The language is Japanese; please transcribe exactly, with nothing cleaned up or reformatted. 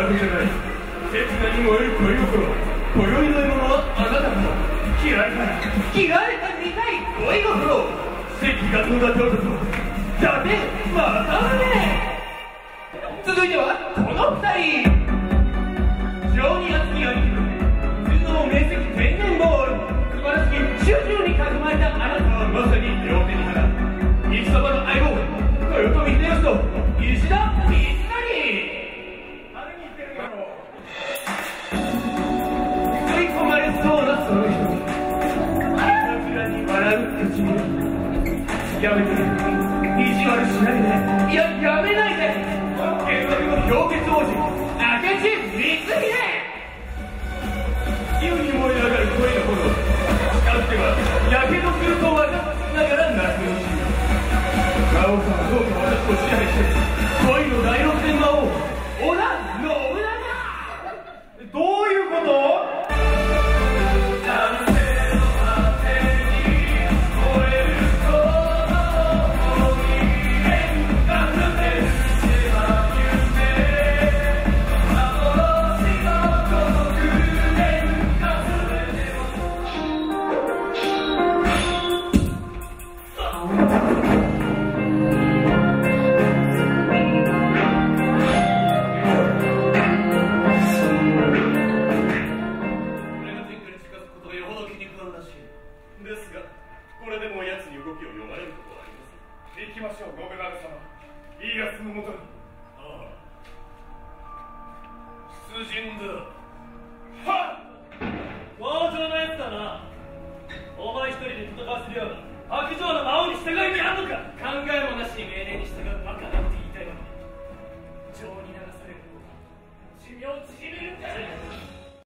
わけじゃない。切なに燃える恋心、今宵の獲物はあなたか。嫌いか嫌いか見たい恋心、関が野田京都とだてまたね。続いてはこの二人。非常に厚みが生きる頭脳明晰天然ボール、素晴らしき集中に囲まれたあなたはまさに両手に花。一様の相棒、豊臣秀吉と石田三成。誰に言ってるんだろう。吸い込まれそうなその人、あちらに笑う唇。やめて、意地悪しないで。いや、やめないで。原爆の氷結王子、明智光秀。急に燃え上がる恋の炎、かつてはやけどすると分かってながら泣くのし、魔王様どうか私を支配して恋の第六天魔王織田信長。どういうこと？ 強情なやつだな。お前一人で戦わせるような白状な魔王